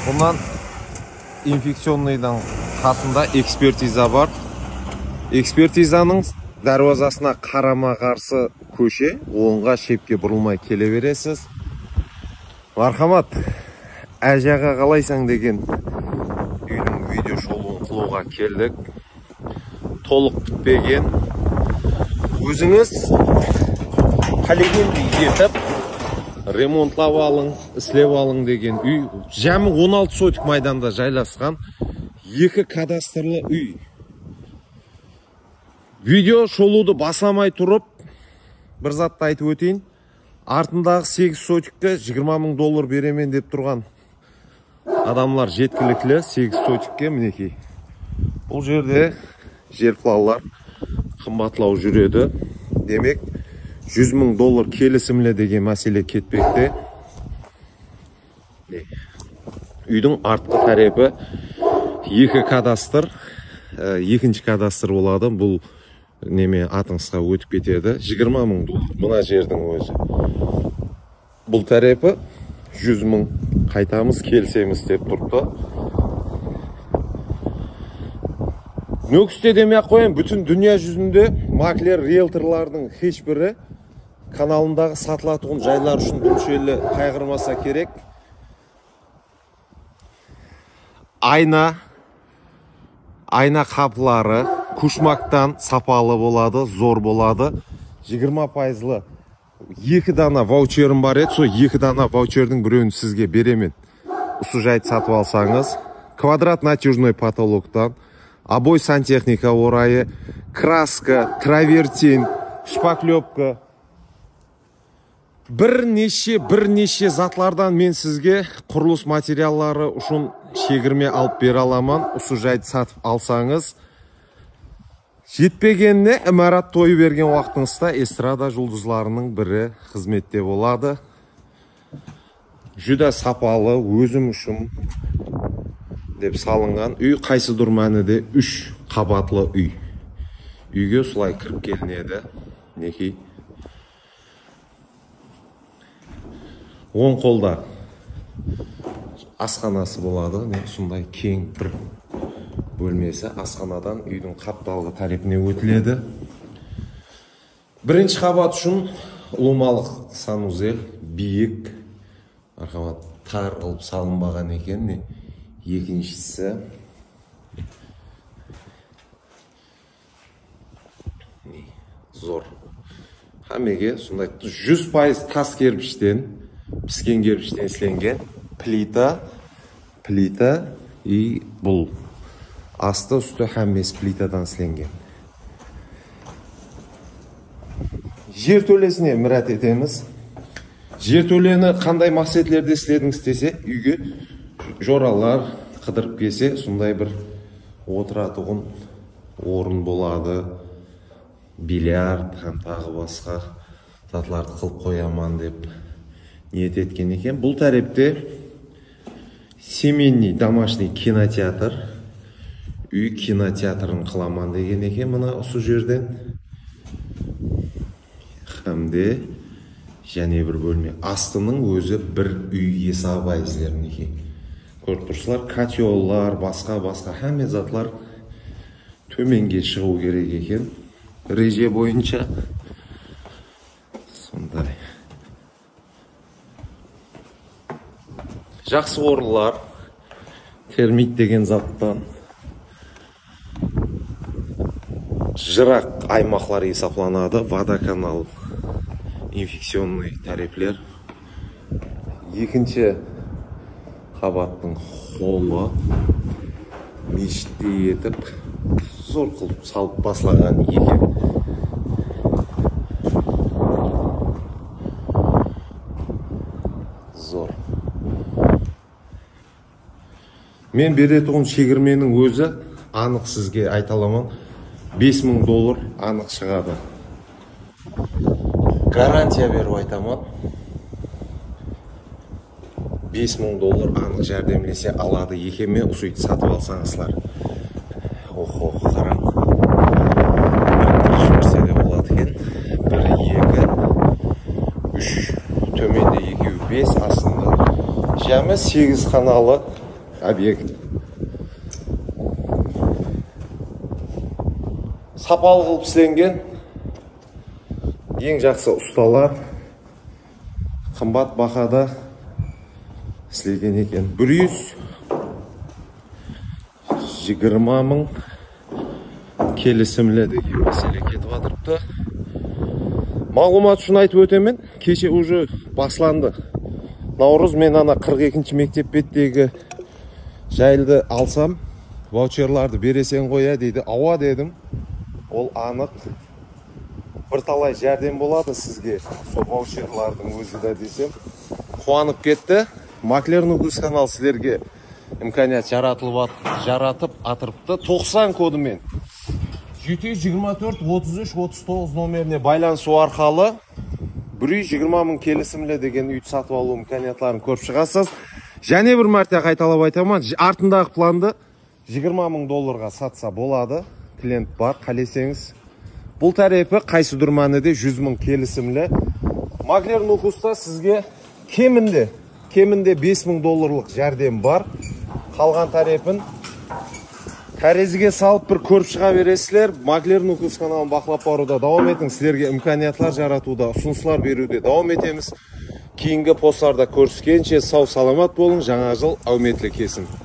Bundan инфекционныйдан қасында экспертиза бар. Экспертизаның дарвазасына қарама-қарсы көше, оңға шепке бұрылмай келе бересіз. Мархамат, әжаға қалайсың деген үйдің видео шолуын қылуға келдік. Толық бітпеген. Өзіңіз қалегенді етіп, ремонтлап алың, іслеп алың деген үй. Жәмі 16 сотик майданда жайласқан 2 кадастрлы үй. Видео шолуды басамай тұрып, бір затты айтып өтейін. Артындағы 8 сотикке $20,000 беремен деп тұрған адамлар жеткілікті 8 сотикке мінекей. Бұл жерде жерплаулар қымбатлау жүреді. Демек, $100,000 келісімлі деген мәселе кетпекте. Үйдің артқы тарапы 2 кадастр, екінші кадастр болады. Бұл неме атыңызға өтіп кетеді. $20,000 мына жердің өзі. Бұл тарапы 100,000 қайтамыз, келсеміз деп тұрды. Нөкісте демей қойын, бүтін дүния жүзінде маклер, риэлторлардың ешбірі каналындағы сатылатығын жайлар үшін бүлшелі қайғырмаса керек. Айна қапылары күшмақтан сапалы болады, зор болады. 20%-лы 2 дана ваучерім бар еді, сол 2 дана ваучердің біреуін сізге беремен. Осы жайды сатып алсаңыз, квадрат натяжной потолоктан, обой сантехника орайы, краска, травертин, шпаклепка. Бірнеше затлардан мен сізге құрылыс материаллары үшін шегірме алып бере аламын. Осы жайды сатып алсаңыз, жетпегеніне имарат тойы берген уақытыңызда эстрада жұлдызларының бірі қызметте болады. Жүда сапалы, өзім үшін деп салынған үй. Қайсы дұрмәніде 3 қабатлы үй. Үйге сұлай кіріп келінеді. Некей. Оң қолда асханасы болады. Сондай кең бір бөлмесі. Асханадан үйдің қапталғы тарапіне өтіледі. Бірінші қабат үшін ұлымалық санузел, биік, мархамат тар қылып салынбаған екен. Екіншісі зор. Хамеге сондай 100% тас кірпіштен, піскен кірпіштен ісленген плита и бұл асты үсті хаммес плитадан ісленген. Жер төлесіне мұрат етеміз. Жер төлені қандай мақсатлерде істедіңіз десе, үйге жоралар қыдырып келсе, сондай бір отыратұғын орын болады. Бильярд, тағы басқа затларды қылып қояман деп ниет еткен екен. Бұл тарапте семейный домашний кинотеатр, үй кинотеатрын қыламан деген екен. Мына осы жерден хамде және бір бөлме. Астының өзі бір үй есабы айзілерін екен. Көріп тұрсылар, катиоллар, басқа хәме затлар төменге шығу керек екен. Реже бойынша сондай. Жақсы орынлар, термит деген заттан жырақ аймақлар есапланады. Водоканал, инфекционный тараплер. Екінші қабаттың холы мешітте етіп зор қылып салып басылаған екен. Зор. Мен беретұғын шегірменің өзі анық сізге айталамын. $5,000 анық шығады. Гарантия беріп айтамын. $5,000 анық жәрдемлесе алады екеме ұсүйді сатып алсаңызлар. Охо, қарам. Бір көрсе де болады екен. 1, 2, 3, төменде 2, 5, астында. Жәмі 8 қаналы объект. Сапалы қылып істелген. Ең жақсы ұсталар. Қымбат бақада істелген екен. 120 мың келісімлі деген мәселе кетіп жатырыпты. Мағлұмат үшін айтып өтемін. Кеше уже басланды. Наурыз мен ана 42-ші мектеп беттегі жайлды алсам, ваучерларды бересен қоя дейді. Ауа дедім. Ол анық. Бірталай жәрдем болады сізге. Сол ваучерлардың өзі де десем. Қуанып кетті. Маклер Нугус канал сіздерге имканият жаратып атырыпты. 90 кодымен 724-33-39 номеріне байланысу арқалы 120 мың келісімлі деген үйді сатып алу имканиятларын көріп шығасыз. Және бір мәрте қайталап айтамын, артындағы планды $20,000 сатса болады. Клиент бар, қалесеңіз. Бұл тарифі қайсы дүрмәніде 100 мың келісімлі. Маклер Нугуста сізге кемінде $5,000 жәрдем бар. Қалған тарифін тәрезіге салып бір көріп шыға бересіздер. Маклер Нугус каналын бақылап баруда давам етіңіз. Сіздерге имканиятлар жаратуда, ұсыныстар беруде давам етеміз. Кейінгі посттарда көріскенше сау саламат болың. Жаңа жыл әуметлі кесін.